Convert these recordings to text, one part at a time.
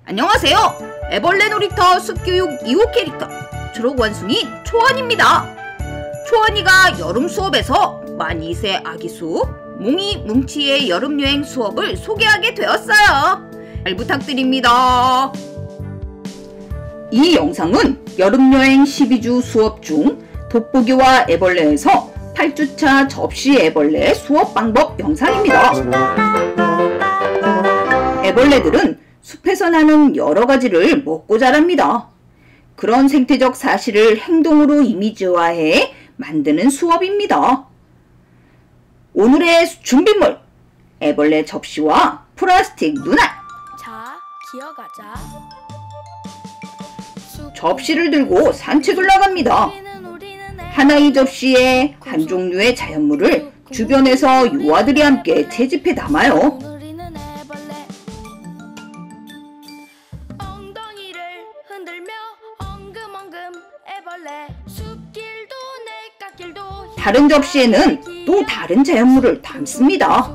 안녕하세요. 애벌레 놀이터 숲교육 2호 캐릭터 초록원숭이 초원입니다. 초원이가 여름 수업에서 만 2세 아기수 뭉이 뭉치의 여름여행 수업을 소개하게 되었어요. 잘 부탁드립니다. 이 영상은 여름여행 12주 수업 중 돋보기와 애벌레에서 8주차 접시 애벌레 수업 방법 영상입니다. 애벌레들은 숲에서 나는 여러 가지를 먹고 자랍니다. 그런 생태적 사실을 행동으로 이미지화해 만드는 수업입니다. 오늘의 준비물, 애벌레 접시와 플라스틱 눈알. 자, 기어가자. 접시를 들고 산책을 나갑니다. 하나의 접시에 한 종류의 자연물을 주변에서 유아들이 함께 채집해 담아요. 다른 접시에는 또 다른 자연물을 담습니다.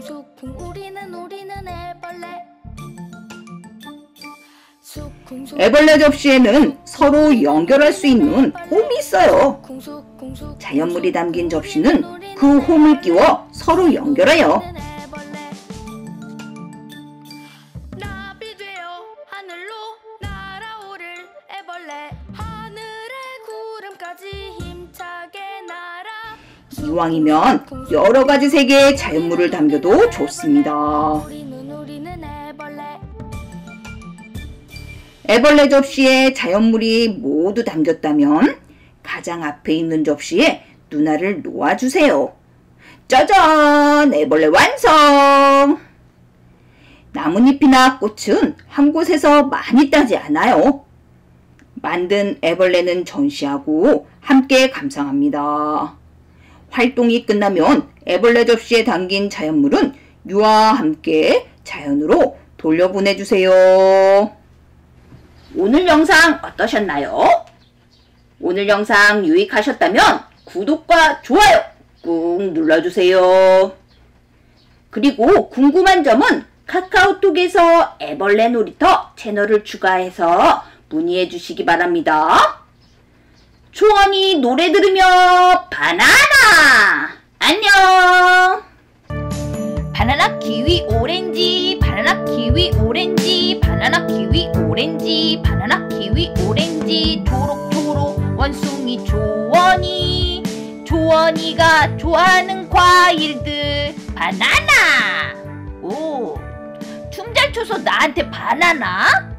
애벌레 접시에는 서로 연결할 수 있는 홈이 있어요. 자연물이 담긴 접시는 그 홈을 끼워 서로 연결해요. 이왕이면 여러 가지 색의 자연물을 담겨도 좋습니다. 애벌레 접시에 자연물이 모두 담겼다면 가장 앞에 있는 접시에 눈알을 놓아주세요. 짜잔! 애벌레 완성! 나뭇잎이나 꽃은 한 곳에서 많이 따지 않아요. 만든 애벌레는 전시하고 함께 감상합니다. 활동이 끝나면 애벌레 접시에 담긴 자연물은 유아와 함께 자연으로 돌려보내주세요. 오늘 영상 어떠셨나요? 오늘 영상 유익하셨다면 구독과 좋아요 꾹 눌러주세요. 그리고 궁금한 점은 카카오톡에서 애벌레 놀이터 채널을 추가해서 문의해 주시기 바랍니다. 초원이 노래 들으며 바나나! 안녕! 바나나 키위 오렌지 바나나 키위 오렌지 바나나 키위 오렌지 바나나 키위 오렌지 초록초록 원숭이 초원이 초원이가 좋아하는 과일들 바나나! 오, 춤 잘 춰서 나한테 바나나?